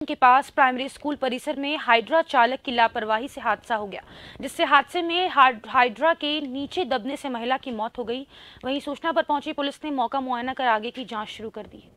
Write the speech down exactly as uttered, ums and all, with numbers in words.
के पास primary school परिसर में हाइड्रा चालक की लापरवाही से हादसा हो गया, जिससे हादसे में हाइड्रा के नीचे दबने से महिला की मौत हो गई। वहीं सूचना पर पहुंची पुलिस ने मौका मुआयना कर आगे की जांच शुरू कर दी।